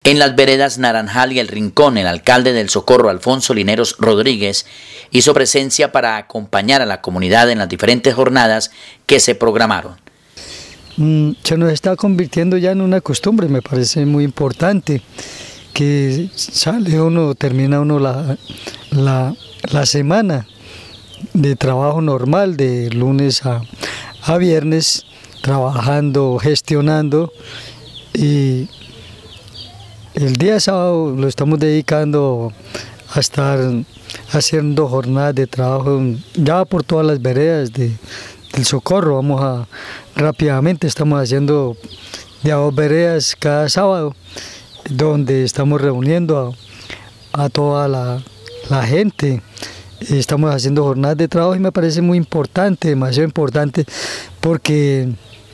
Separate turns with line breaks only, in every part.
En las veredas Naranjal y El Rincón, el alcalde del Socorro, Alfonso Lineros Rodríguez, hizo presencia para acompañar a la comunidad en las diferentes jornadas que se programaron.
Se nos está convirtiendo ya en una costumbre, me parece muy importante, que sale uno, termina uno la semana de trabajo normal, de lunes a viernes, trabajando, gestionando, y el día sábado lo estamos dedicando a estar haciendo jornadas de trabajo ya por todas las veredas del Socorro. Rápidamente estamos haciendo de a 2 veredas cada sábado, donde estamos reuniendo a toda la gente. Estamos haciendo jornadas de trabajo y me parece muy importante, demasiado importante, porque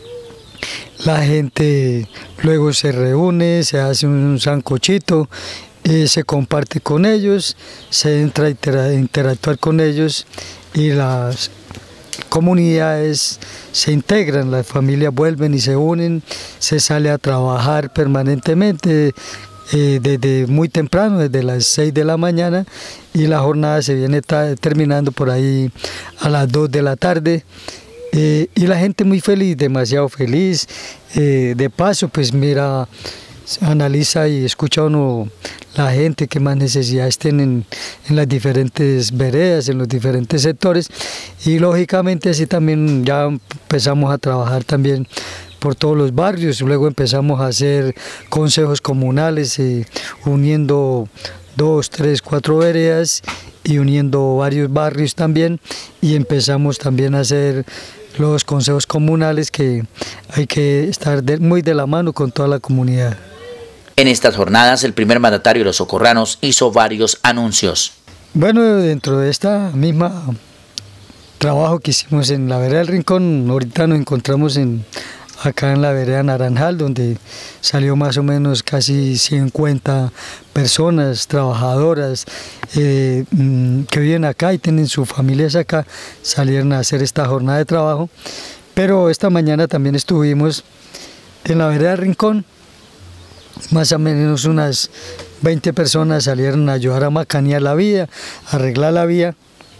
la gente luego se reúne, se hace un sancochito, se comparte con ellos, se entra a interactuar con ellos y las comunidades se integran, las familias vuelven y se unen, se sale a trabajar permanentemente desde muy temprano, desde las 6 de la mañana, y la jornada se viene terminando por ahí a las 2 de la tarde. Y la gente muy feliz, demasiado feliz. De paso, pues mira, analiza y escucha uno la gente que más necesidades tienen en las diferentes veredas, en los diferentes sectores, y lógicamente así también ya empezamos a trabajar también por todos los barrios. Luego empezamos a hacer consejos comunales, uniendo 2, 3, 4 veredas y uniendo varios barrios también, y empezamos también a hacer los consejos comunales, que hay que estar muy de la mano con toda la comunidad.
En estas jornadas, el primer mandatario de los socorranos hizo varios anuncios.
Bueno, dentro de esta misma trabajo que hicimos en la vereda del Rincón, ahorita nos encontramos acá en la vereda Naranjal, donde salió más o menos casi 50 personas trabajadoras que viven acá y tienen sus familias acá, salieron a hacer esta jornada de trabajo. Pero esta mañana también estuvimos en la vereda del Rincón, más o menos unas 20 personas salieron a ayudar a macanear la vía, a arreglar la vía.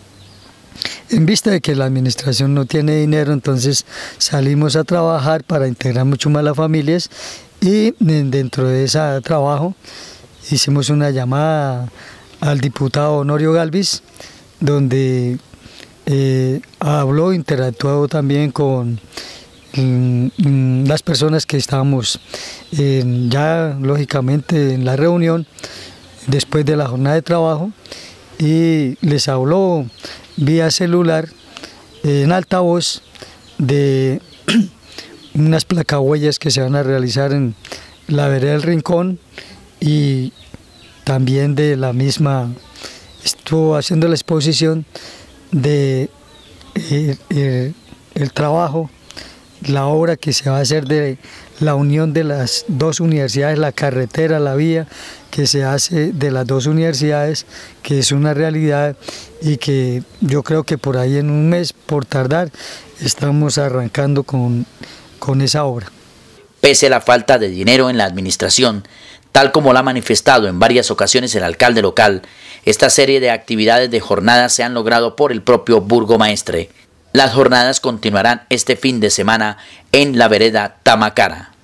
En vista de que la administración no tiene dinero, entonces salimos a trabajar para integrar mucho más las familias, y dentro de ese trabajo hicimos una llamada al diputado Honorio Galvis, donde habló, interactuó también con las personas que estábamos ya lógicamente en la reunión después de la jornada de trabajo, y les habló vía celular en altavoz de unas placahuellas que se van a realizar en la vereda del Rincón, y también de la misma estuvo haciendo la exposición de el trabajo, la obra que se va a hacer de la unión de las 2 universidades, la carretera, la vía que se hace de las 2 universidades, que es una realidad, y que yo creo que por ahí en un mes, por tardar, estamos arrancando con esa obra.
Pese a la falta de dinero en la administración, tal como lo ha manifestado en varias ocasiones el alcalde local, esta serie de actividades de jornadas se han logrado por el propio burgomaestre. Las jornadas continuarán este fin de semana en la vereda Tamacara.